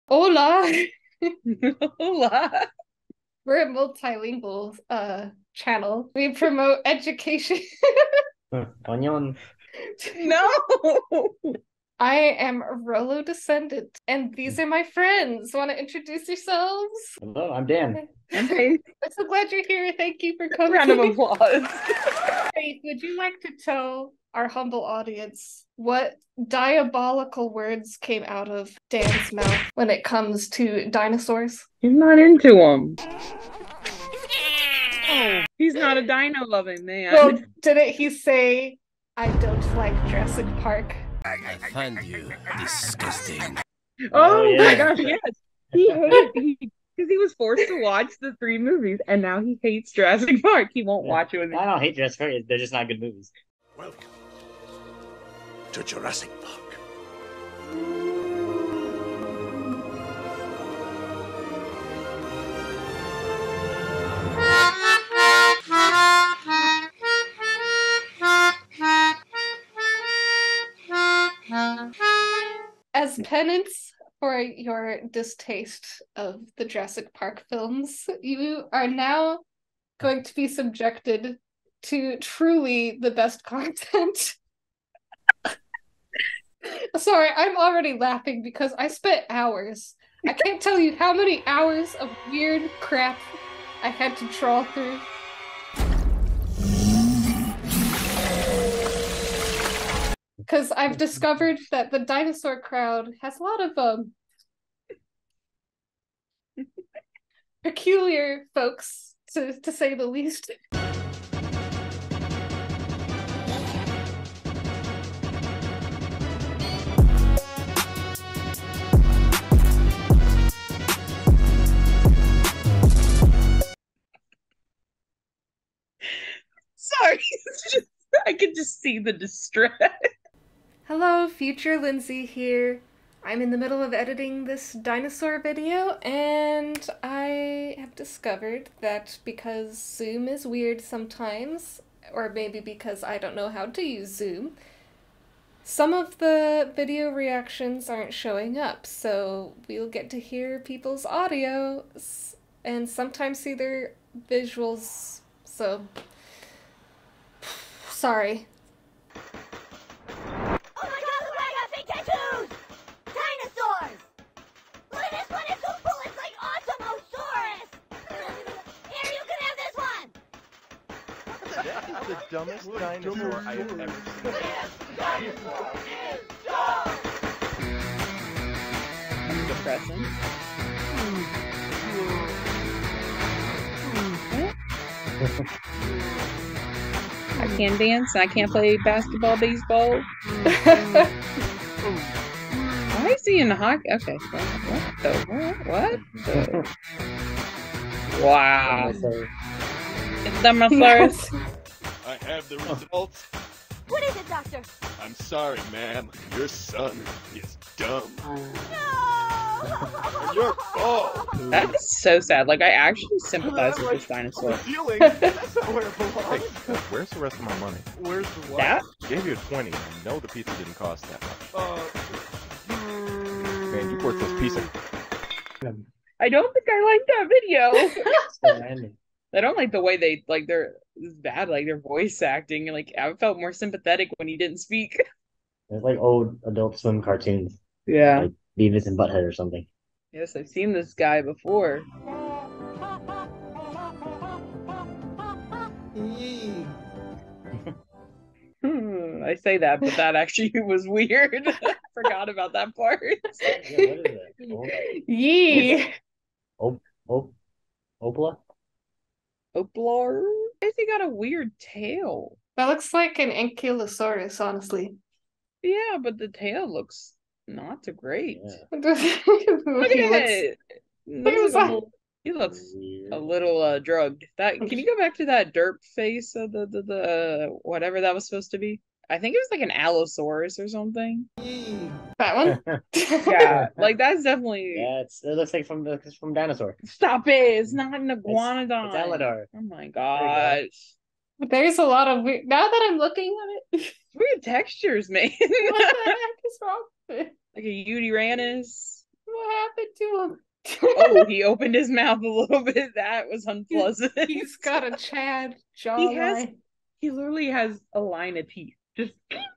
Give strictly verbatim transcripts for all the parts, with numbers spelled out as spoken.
Hola. Hola. We're a multilingual uh channel. We promote education. Onion. No. I am a Rolo descendant, and these are my friends. Want to introduce yourselves? Hello, I'm Dan. I'm Faith. I'm so glad you're here. Thank you for coming. Round of applause. Faith, would you like to tell our humble audience what diabolical words came out of Dan's mouth when it comes to dinosaurs? He's not into them. He's not a dino loving man. Well, didn't he say, I don't like Jurassic Park? I find you disgusting. Oh, Oh, my yeah. gosh, yes. He hates he because he was forced to watch the three movies and now he hates Jurassic Park. He won't Yeah. watch it with me. I don't hate Jurassic Park. They're just not good movies. Welcome to Jurassic Park. As penance for your distaste of the Jurassic Park films, you are now going to be subjected to truly the best content. Sorry, I'm already laughing because I spent hours. I can't tell you how many hours of weird crap I had to trawl through. Because I've discovered that the dinosaur crowd has a lot of um peculiar folks, to, to say the least. Sorry. It's just, I could just see the distress. Hello, future Lindsay here. I'm in the middle of editing this dinosaur video, and I have discovered that because Zoom is weird sometimes, or maybe because I don't know how to use Zoom, some of the video reactions aren't showing up, so we'll get to hear people's audio and sometimes see their visuals, so sorry. Oh my god, look, I got fake tattoos! Dinosaurs! Look at this one, it's so cool, it's like Awesomosaurus! Here, you can have this one! That is the dumbest dinosaur I have ever seen. Dinosaur is dumb! I'm depressing. I can't dance. I can't play basketball, baseball. Why is he in hockey? Okay. What the? What? What the? Wow. Dinosaurs. I have the results. What is it, Doctor? I'm sorry, ma'am. Your son is dumb. No! Your fault. That is so sad. Like, I actually sympathize with this dinosaur. Feeling. That's not where it belongs. Hey, where's the rest of my money? Where's the what? That? Gave you a twenty. I know the pizza didn't cost that much. Uh, Man, you worth this pizza. I don't think I like that video. So random. I don't like the way they like they're it's bad, like their voice acting. Like I felt more sympathetic when he didn't speak. It's like old Adult Swim cartoons, Yeah. like Beavis and Butthead or something. Yes, I've seen this guy before. Hmm, I say that, but that actually was weird. Forgot about that part. Yeah, what is it? Yee! Op- op- Opala? Oplar? Why has he got a weird tail? That looks like an Ankylosaurus, honestly. Yeah, but the tail looks not so great. Yeah. Look at He looks- it. Look at Looks his like a eye. little- He looks Weird. a little uh drugged. That can you go back to that derp face of the the, the whatever that was supposed to be? I think it was like an Allosaurus or something. That one? Yeah, like that's definitely. Yeah, it's, it looks like from it's from Dinosaur. Stop it! It's not an It's, iguanodon. it's Aladar. Oh my go. gosh, There's a lot of weird. Now that I'm looking at it, weird textures, man. what the heck is wrong with it? Like a Uranus. What happened to him? Oh, he opened his mouth a little bit. That was unpleasant. He's got a Chad He has. jawline. He literally has a line of teeth. Just.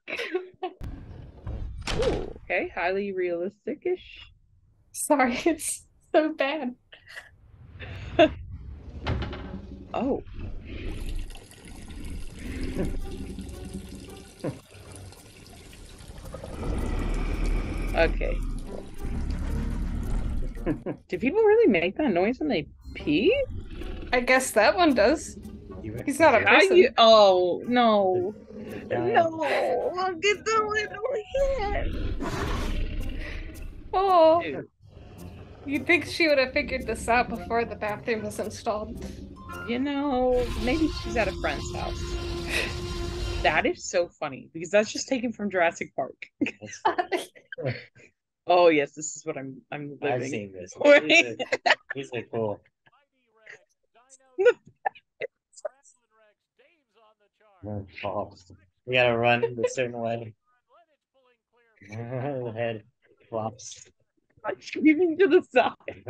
Ooh, okay, highly realistic-ish. Sorry, it's so bad. Oh. Okay. Do people really make that noise when they pee? I guess that one does. You He's not a reckon- person. I, oh, no. Giant- No. Look at the little head. Oh, Dude, you'd think she would have figured this out before the bathroom was installed. you know, maybe she's at a friend's house. That is so funny because that's just taken from Jurassic Park. That's- Oh yes, this is what I'm I'm I've living. seen this. Wait. These are, these are cool. No, falls. We gotta run a certain way. The head flops. I'm screaming to the side.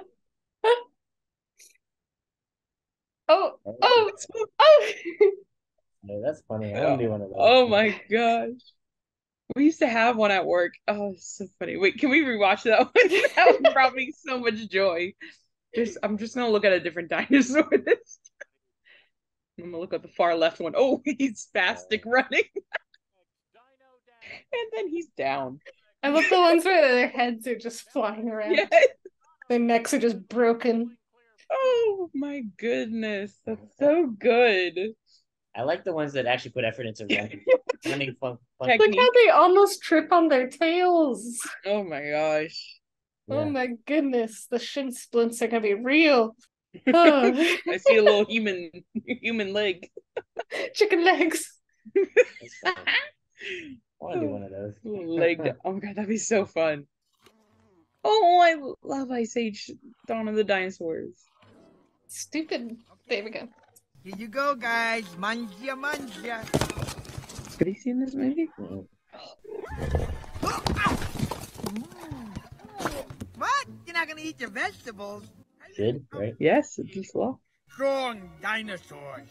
Oh, oh, oh! No, that's funny. I want to do one of those. Oh my gosh. We used to have one at work. Oh, it's so funny. Wait, can we rewatch that one? That one brought me so much joy. Just, I'm just gonna look at a different dinosaur this time. I'm gonna look at the far left one. Oh, he's spastic running. And then he's down. I love the ones where their heads are just flying around. Yeah. Their necks are just broken. Oh my goodness. That's so good. I like the ones that actually put effort into running. running fun, fun. Heck, Look how they almost trip on their tails. Oh my gosh. Oh Yeah. my goodness, the shin splints are gonna be real. Oh. I see a little human human leg. Chicken legs. That's funny. I want to do one of those. Little leg. Oh my god, that'd be so fun. Oh, I love Ice Age Dawn of the Dinosaurs. Stupid. There we go. Here you go, guys. Manja, manja. Have you seen this movie? Mm-mm. What? You're not gonna eat your vegetables? Should, right? Yes, it's just law. Strong dinosaurs.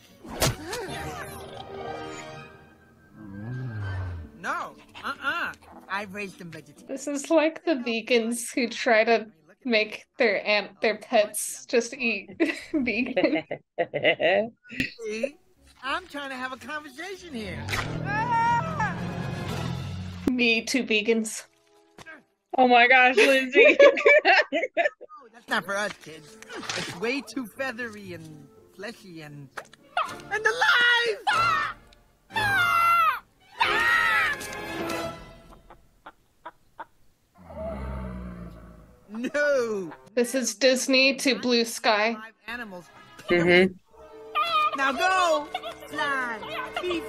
No. Uh-uh. I've raised them vegetarian. This is like the vegans who try to make their ant their pets just eat vegan. See? I'm trying to have a conversation here. Ah! Me two vegans. Oh my gosh, Lindsay. No, that's not for us, kids. It's way too feathery and fleshy and and alive. Ah! Ah! Ah! No. This is Disney to Blue Sky. Five animals. Mm-hmm. Now go. Fly. Be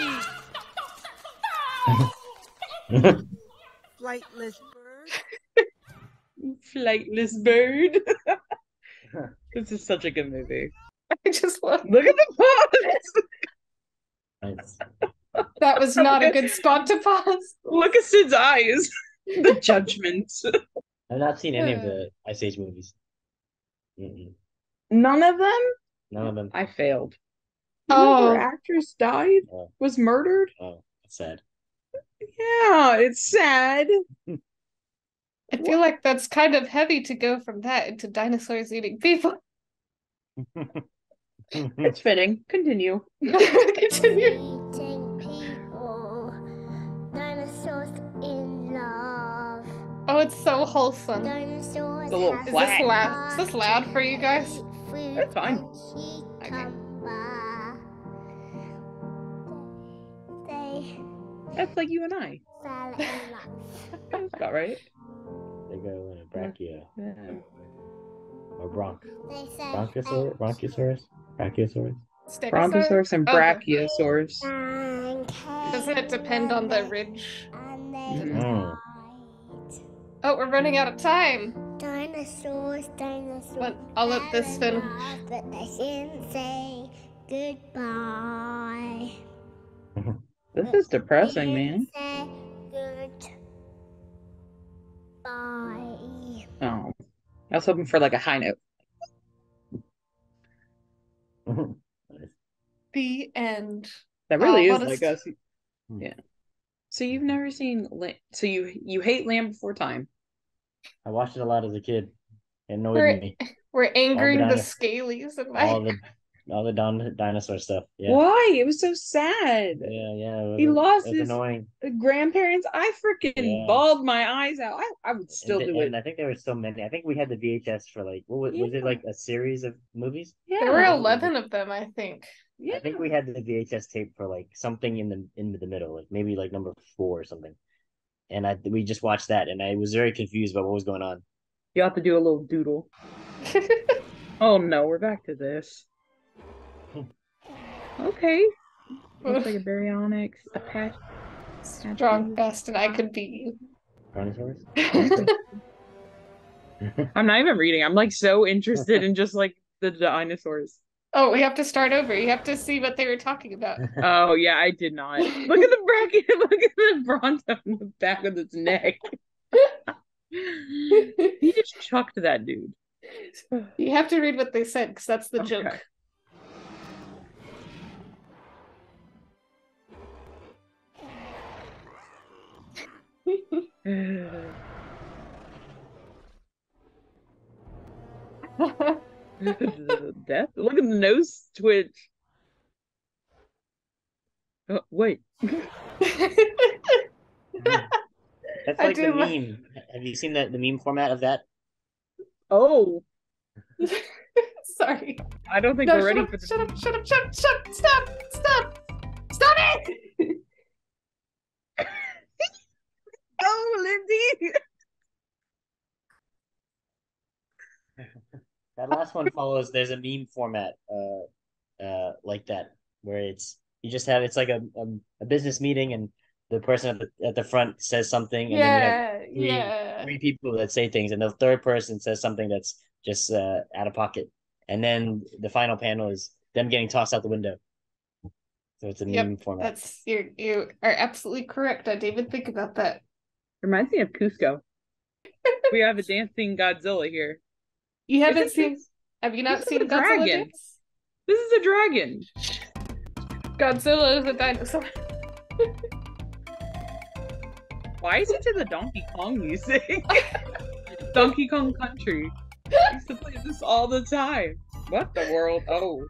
free. Flightless bird. Flightless bird. This is such a good movie. I just love Look at the pause. Nice. that was not a good spot to pause. Look at Sid's eyes. The judgment. I've not seen any of the Ice Age movies. Mm-mm. None of them? None of them. I failed. Oh. Another actress died? Oh, Was murdered? oh, that's sad. Yeah, it's sad. I feel like that's kind of heavy to go from that into dinosaurs eating people. It's fitting. Continue. Continue. Eating people. Dinosaurs in love. Oh, it's so wholesome. Dinosaurs It's a little have Is flat. this loud? Is this loud for you guys? food That's fine. when she Okay. come by. They That's like you and I. fell in love. That's about right. They go in a brachio Yeah. or bronch. They say Bronchosaurus? Bronchosaurus? Brachiosaurus? Stegosaurus? Brontosaurus and Okay. Brachiosaurus. Doesn't it depend on the ridge? And they Mhm. Mm. died. Oh, we're running out of time. Dinosaurs, dinosaurs. But I'll let this fell in finish. love, But they didn't say goodbye. This is depressing, man. Say goodbye. I was hoping for like a high note. The end. That really Oh, is what a like s- us. Yeah. So you've never seen La- so you you hate Land Before Time. I watched it a lot as a kid. It annoyed We're me. we're angering the dino- scalies and All my the all the don- dinosaur stuff. Yeah. Why? It was so sad. Yeah, yeah. It was, He lost it was his annoying. grandparents. I freaking Yeah. bawled my eyes out. I, I would still and, do and it. I think there were so many. I think we had the V H S for like what was, was it Yeah. like a series of movies? Yeah. there were eleven of them, I think. Yeah. I think we had the V H S tape for like something in the in the middle, like maybe like number four or something. And I we just watched that, and I was very confused about what was going on. You have to do a little doodle. Oh no, we're back to this. Okay. Looks like a baryonyx, a patch. Strong best, and I could beat you. Brontosaurus? I'm not even reading. I'm like so interested in just like the dinosaurs. Oh, we have to start over. You have to see what they were talking about. Oh yeah, I did not. Look at the bracket. Look at the bronto in the back of its neck. He just chucked that dude. You have to read what they said, because that's the Okay. joke. Death. Look at the nose twitch. Oh, wait. That's I like the do like- meme. Have you seen that the meme format of that? Oh, Sorry. I don't think No, we're shut ready up, for the. shut up, shut up, shut up, shut up, stop, stop, stop it! Oh, Lindsay. That last one follows. There's a meme format, uh, uh, like that, where it's you just have it's like a a, a business meeting, and the person at the, at the front says something, and then you have Yeah, three, yeah. three people that say things, and the third person says something that's just uh, out of pocket, and then the final panel is them getting tossed out the window. So it's a Yep, meme format. That's you. You are absolutely correct. I didn't even think about that. Reminds me of Cusco. We have a dancing Godzilla here. You haven't Isn't seen? this- Have you not this is seen a Godzilla dragon. dance? This is a dragon. Godzilla is a dinosaur. Why is it to the Donkey Kong music? Donkey Kong Country. I used to play this all the time. What the world? Oh.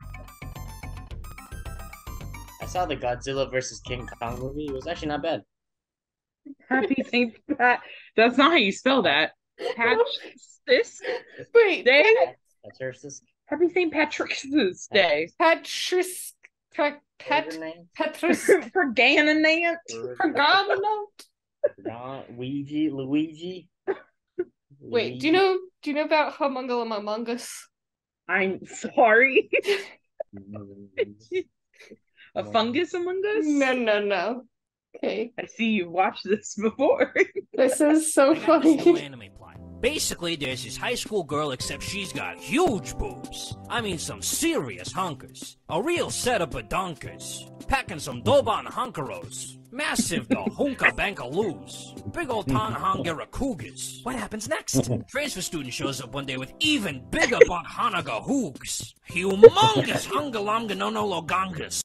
I saw the Godzilla versus King Kong movie. It was actually not bad. Happy Saint Pat. That's not how you spell that. Patch this Wait, day. That's her sister. Happy Saint Patrick's Day. Patrice, Pat, What was Pat, her name? Petrus, For Ganonant. Pergamino. Ron- Luigi, Luigi. Wait, do you know? Do you know about Homunculus Among Us? I'm sorry. Luigi? A fungus among us? No, no, no. Okay, I see you've watched this before. this is so I got this new funny. anime plot. Basically, there's this high school girl, except she's got huge boobs. I mean, some serious hunkers. A real set of badonkers. Packing some Doban hunkeros. Massive the hunka bankaloos. Big old Tanahangara cougars. What happens next? Transfer student shows up one day with even bigger Hanaga hoogs. Humongous hungalamga no no logangas.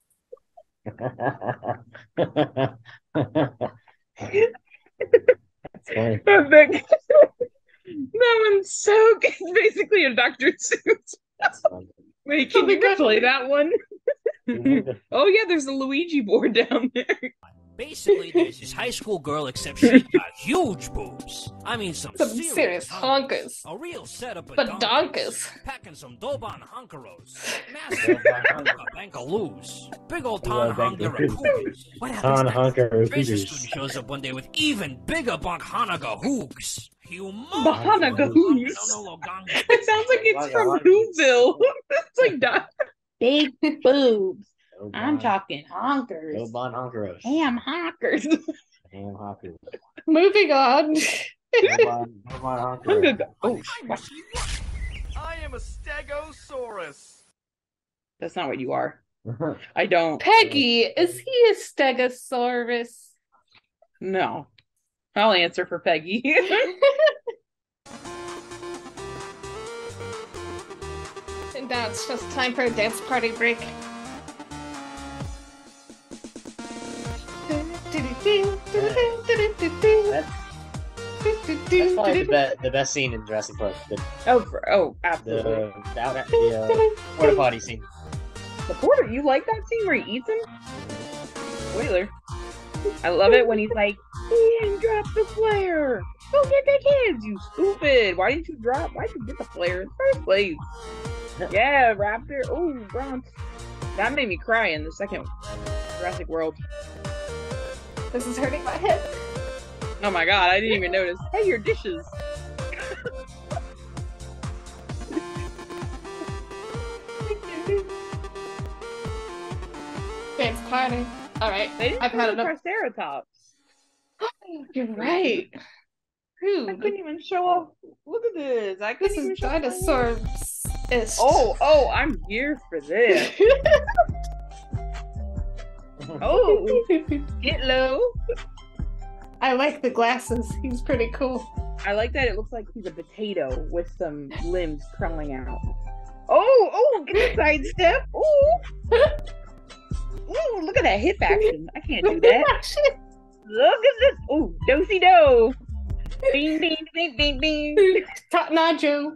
That's funny. that, that one's so good. It's basically a Doctor Seuss. That's funny. Wait, can Oh my you God. play that one? Oh yeah, there's a Luigi board down there. Basically, there's this high school girl, except she's got huge boobs. I mean, some, Some serious honkers. A real set of Badonkers. Packing some Doban hunkeros. Massive hunka bankaloos. Big old Ooh, Tanahangara bankaloo. cougars. What happens Ton next? hunker Transfer cougars. student shows up one day with even bigger Hanaga hoogs. Humongous Bahanaga hoogs. No, no, Logangas. It sounds like it's from Whoville. It's like that. Big boobs. I'm talking honkers. Oban Honkeros. Ham honkers. Ham Honkers. Moving on. Oban Oban Honkeros. Oh, I am a Stegosaurus. that's not what you are. I don't. Peggy, is he a Stegosaurus? No. I'll answer for Peggy. Now it's just time for a dance party break. That's, that's probably the, be- the best scene in Jurassic Park. The, Oh, for, oh, the, absolutely. the, out- the uh, porta potty scene. The porter, you like that scene where he eats him? Spoiler. I love it when he's like, Ian, drop the flare. Go get the kids, you stupid. Why didn't you drop? Why did you get the flare in the first place? Yeah, Raptor. Oh, Bronx. That made me cry in the second Jurassic World. This is hurting my head. Oh my god, I didn't even notice. Hey, your dishes. Dance party. Alright, They didn't I've had show the enough. Triceratops. You're right. I Rude. couldn't even show off. Look at this. I couldn't This even is show off my- dinosaurs. Oh, oh, I'm here for this. Oh, get low. I like the glasses. He's pretty cool. I like that it looks like he's a potato with some limbs crawling out. Oh, oh, get the sidestep. Ooh. Ooh, look at that hip action. I can't do that. Look at this. Ooh, dosey do. Ding, ding, ding, ding, ding. Cotton Eye Joe.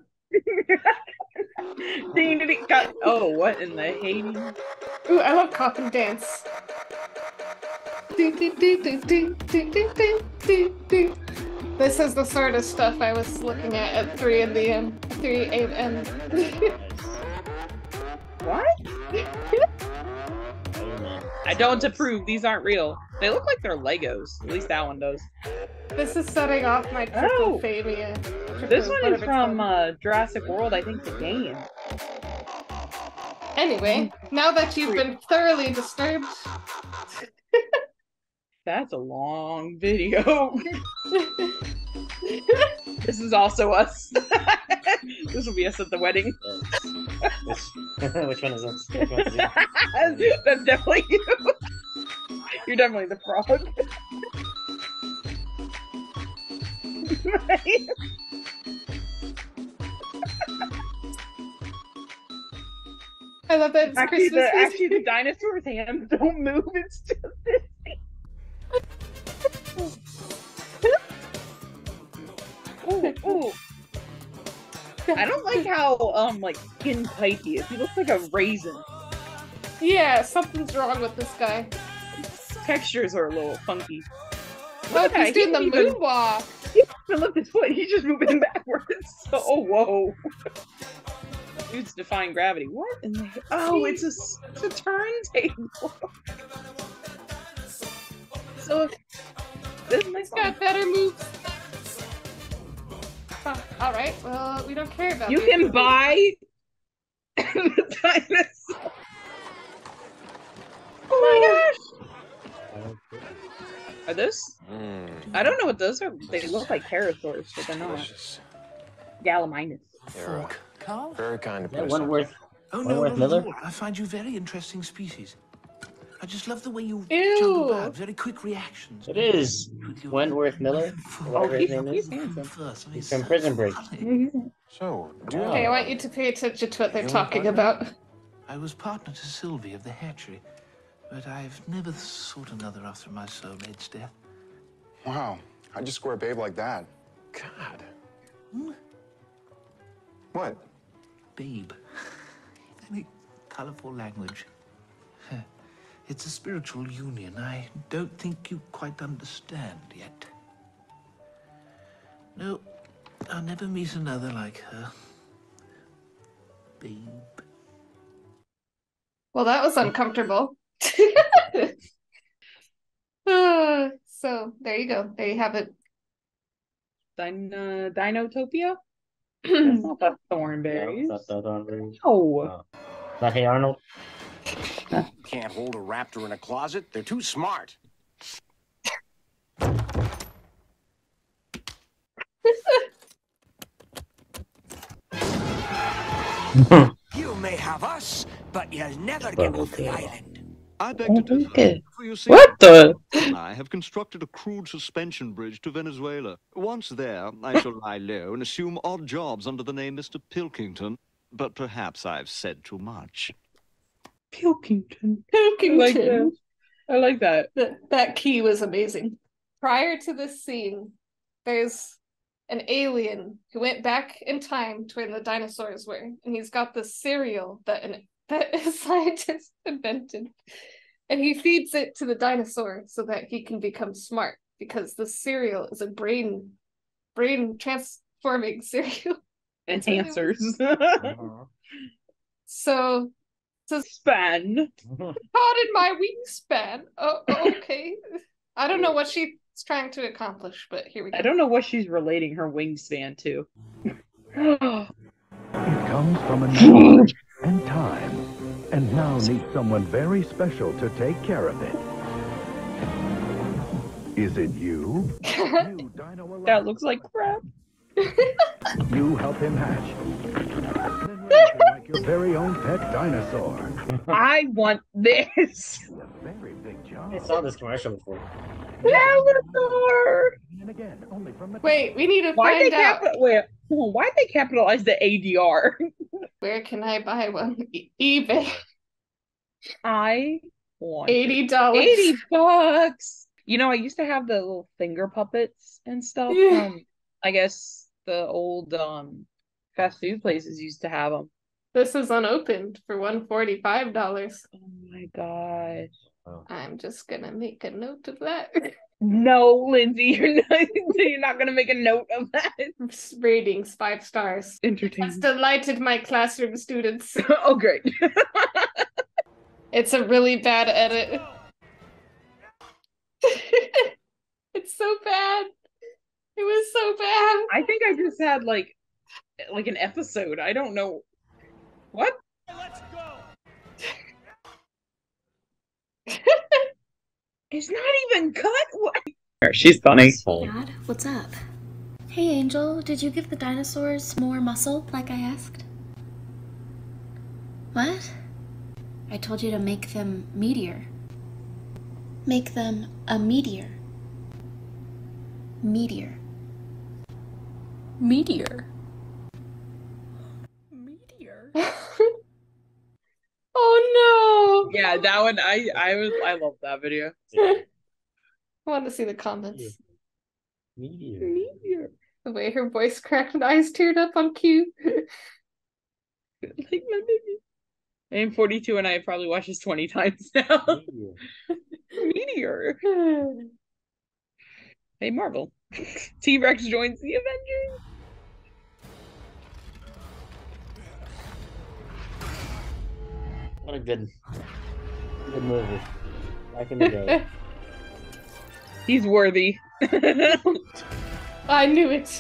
Ding, ding, ding. Got- Oh, what in the Hades? Ooh, I love coffin dance. Ding, ding, ding, ding, ding, ding, ding, ding, ding, ding. This is the sort of stuff I was looking at at three in the m, three a m. What? I don't approve. These aren't real. They look like they're Legos. At least that one does. This is setting off my Oh. trypophobia. This one is Whatever it's from called. uh, Jurassic World, I think, the game. Anyway, now that you've been thoroughly disturbed, That's a long video. This is also us. This will be us at the wedding. Which, which one is this? Which one is it? That's definitely you. You're definitely the frog. I love that it's Actually, Christmas. the, actually, the dinosaur's hands don't move. It's just this. Ooh, ooh. I don't like how um like skin tight he is. He looks like a raisin. Yeah, something's wrong with this guy. Textures are a little funky. Oh, Look at he's that, doing the he even- moonwalk. He doesn't lift his foot. He's just moving backwards. So, oh whoa. Dude's defying gravity. What in the? Oh, it's a s- it's a turntable. So this He's got better moves. Huh, all right. Well, we don't care about you these can movies. buy the dinosaur. Oh my gosh! Are those? Mm, I don't know what those are. They look like pterosaurs, but they're not. delicious. Gallimimus. You're a Carl? very kind Is that person. Wentworth? Oh, no, Wentworth not Miller? at all. I find you very interesting species. I just love the way you Ew. jump about, very quick reactions. It is Wentworth Miller. Whatever his he's- name he's is. handsome. He's from Prison Break. So, do you Okay, I want you to pay attention to what they're talking about. I was partner to Sylvie of the hatchery, but I've never sought another after my soulmate's death. Wow, how'd you score a babe like that? God. Hmm? What? Babe. Any colorful language. It's a spiritual union I don't think you quite understand yet. No, I'll never meet another like her. Babe. Well, that was uncomfortable. Uh, so there you go. There you have it. Dino, Dinotopia? That's not the Thornberries. Not the Thornberries. No. Not Hey Arnold. Can't hold a raptor in a closet. They're too smart. You may have us, but you'll never get off the island. I beg to differ. For you see, What the? I have constructed a crude suspension bridge to Venezuela. Once there, I shall lie low and assume odd jobs under the name Mister Pilkington. but perhaps I've said too much. Pilkington. Pilkington. I like that. I like that. That, that key was amazing. Prior to this scene, there's an alien who went back in time to when the dinosaurs were, and he's got this cereal that an that a scientist invented, and he feeds it to the dinosaur so that he can become smart, because the cereal is a brain brain transforming cereal. Enhancers. So, so span. Pardon my wingspan. Oh, okay. I don't know what she's trying to accomplish, but here we go. I don't know what she's relating her wingspan to. It comes from another age and time, and now needs someone very special to take care of it. Is it you? You, Dino That looks like crap. You help him hatch. Then raise him like your very own pet dinosaur. I want this. Very big job. I saw this commercial before. Dinosaur. And again, only from the Wait, we need to Why find they out. capi- wait, hold on, why'd they capitalize the A D R? Where can I buy one? E- eBay. I want Eighty dollars. eighty bucks. You know, I used to have the little finger puppets and stuff. Yeah. Um, I guess the old um fast food places used to have them. This is unopened for one forty-five dollars. Oh my gosh. I'm just gonna make a note of that. No, Lindsay, you're not. You're not gonna make a note of that. Ratings five stars. Has Entertaining. delighted my classroom students. Oh, great. It's a really bad edit. It's so bad. It was so bad. I think I just had like, like an episode. I don't know. What? Let's go. It's not even cut. What? She's funny. Dad, what's up? Hey, Angel, did you give the dinosaurs more muscle like I asked? What? I told you to make them meteor. Make them a meteor. Meteor. Meteor. Meteor. Oh no! Yeah, that one. I I was. I love that video. I want to see the comments. Meteor. Meteor. The way her voice cracked and eyes teared up on cue. Like my baby. I am forty-two and I have probably watched this twenty times now. Meteor. Hey, Marvel. T-Rex joins the Avengers. What a good, good movie. Back in the day. He's worthy. I knew it.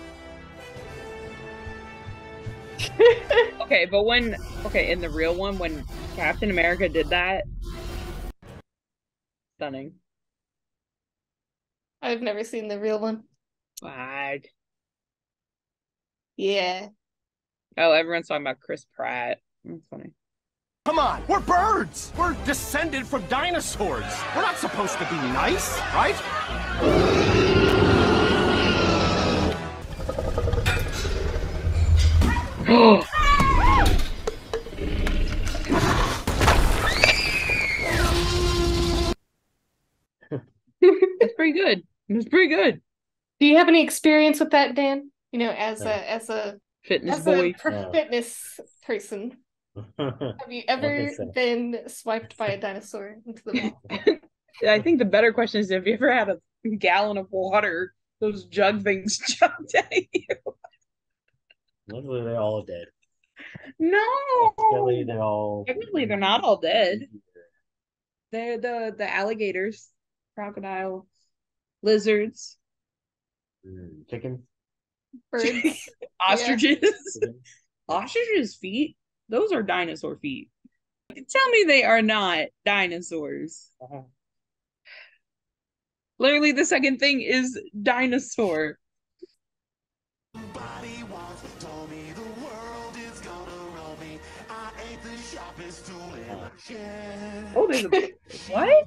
Okay, but when okay, in the real one, when Captain America did that, stunning. I've never seen the real one. What? Yeah. Oh, everyone's talking about Chris Pratt. That's funny. Come on, we're birds! We're descended from dinosaurs! We're not supposed to be nice, right? That's pretty good. It's pretty good. Do you have any experience with that, Dan? You know, as No. a as a Fitness as boy. a per- No. fitness person, have you ever think so. been swiped by a dinosaur into the mouth? I think the better question is, have you ever had a gallon of water, those jug things jumped at you? Luckily, they're all dead. No. Luckily, they're all. Technically, they're not all dead. They're the the alligators, crocodile, lizards, Mm, chicken. Birds. ostriches. Chicken. Ostriches' feet? Those are dinosaur feet. Tell me they are not dinosaurs. Uh-huh. Literally, the second thing is dinosaur. Oh, there's a what?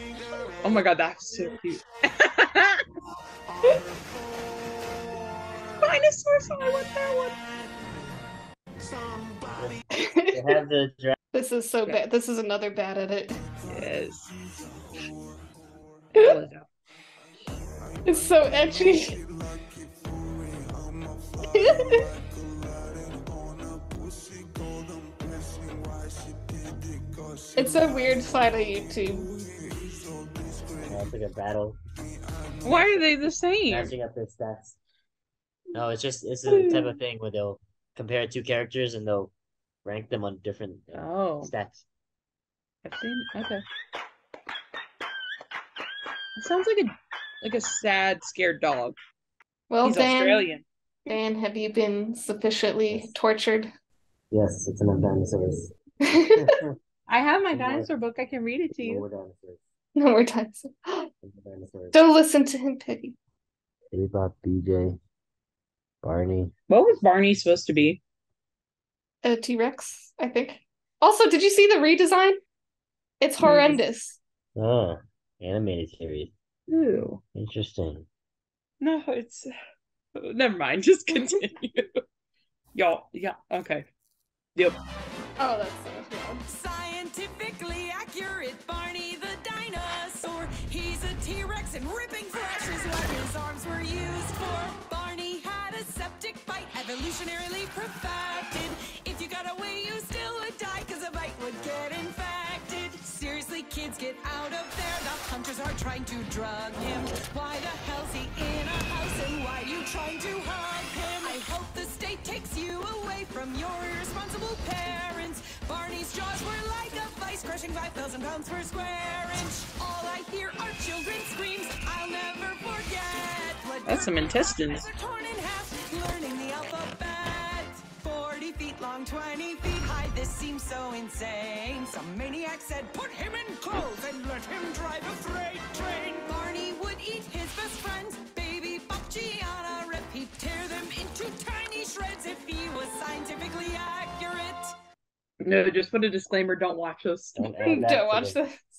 Oh my god, that's so cute. dinosaurs. Oh, I want that one. They have the dra- This is so bad. This is another bad edit. Yes. It's so edgy. It's a weird fight on YouTube. Yeah, it's like a battle. Why are they the same? Matching up their stats. No, it's just it's the type of thing where they'll compare two characters and they'll rank them on different Oh. stats. I've seen. Okay. It sounds like a like a sad, scared dog. Well, He's Dan, Australian. Dan, have you been sufficiently tortured? Yes, it's enough dinosaurs. I have my More- dinosaur book. I can read it to More you. dinosaurs. No more times. More dinosaurs. Don't listen to him, Piggy. Bebop, B J, Barney. What was Barney supposed to be? A T-Rex, I think. Also, did you see the redesign? It's horrendous. Oh, animated series. Ew. Interesting. No, it's. Never mind. Just continue. Y'all. Yeah. Okay. Yep. Oh, that's so wrong. Scientifically accurate Barney the dinosaur. He's a T-Rex and ripping flesh is what his arms were used for. Barney had a septic bite, evolutionarily perfected. If you got away, you still would die, cause a bite would get infected. Seriously, kids, get out of there. The hunters are trying to drug him. Why the hell's he in a house and why are you trying to hug him? I hope the state takes you away from your irresponsible parents. Barney's jaws were like a vice, crushing five thousand pounds per square inch. All I hear are children's screams. I'll never forget. Blood That's some intestines. they're torn in half, learning the alphabet. Forty feet long, twenty feet high. This seems so insane. Some maniac said, "Put him in clothes and let him drive a freight train." Barney would eat his best friends, baby Bocci on a rip. He'd tear them into tiny shreds if he was scientifically accurate. No, just put a disclaimer. Don't watch this. Don't add that Don't to watch the- this.